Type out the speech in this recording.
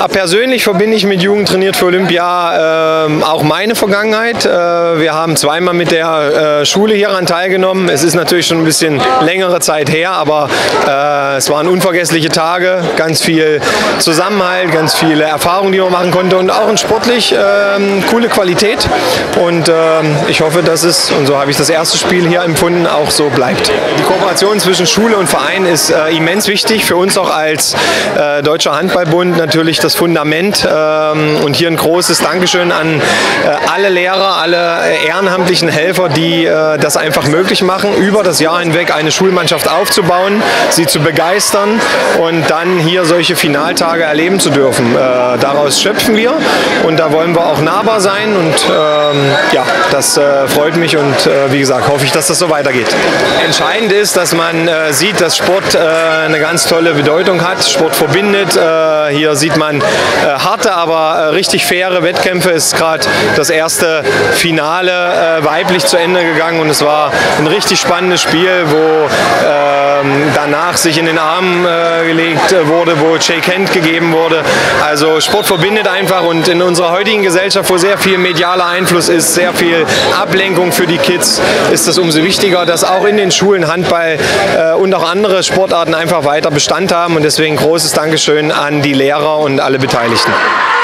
Persönlich verbinde ich mit Jugend trainiert für Olympia auch meine Vergangenheit. Wir haben zweimal mit der Schule hieran teilgenommen. Es ist natürlich schon ein bisschen längere Zeit her, aber es waren unvergessliche Tage, ganz viel Zusammenhalt, ganz viele Erfahrungen, die man machen konnte und auch sportlich coole Qualität. Und ich hoffe, dass es, und so habe ich das erste Spiel hier empfunden, auch so bleibt. Die Kooperation zwischen Schule und Verein ist immens wichtig, für uns auch als Deutscher Handballbund natürlich das Fundament. Und hier ein großes Dankeschön an alle Lehrer, alle ehrenamtlichen Helfer, die das einfach möglich machen, über das Jahr hinweg eine Schulmannschaft aufzubauen, sie zu begeistern und dann hier solche Finaltage erleben zu dürfen. Daraus schöpfen wir und da wollen wir auch nahbar sein und ja, das freut mich und wie gesagt, hoffe ich, dass das so weitergeht. Entscheidend ist, dass man sieht, dass Sport eine ganz tolle Bedeutung hat. Sport verbindet. Hier sieht man harte, aber richtig faire Wettkämpfe. Es ist gerade das erste Finale weiblich zu Ende gegangen und es war ein richtig spannendes Spiel, wo danach sich in den Arm gelegt wurde, wo Shake Hand gegeben wurde. Also Sport verbindet einfach und in unserer heutigen Gesellschaft, wo sehr viel medialer Einfluss ist, sehr viel Ablenkung für die Kids, ist es umso wichtiger, dass auch in den Schulen Handball und auch andere Sportarten einfach weiter Bestand haben und deswegen großes Dankeschön an die Lehrer und alle Beteiligten.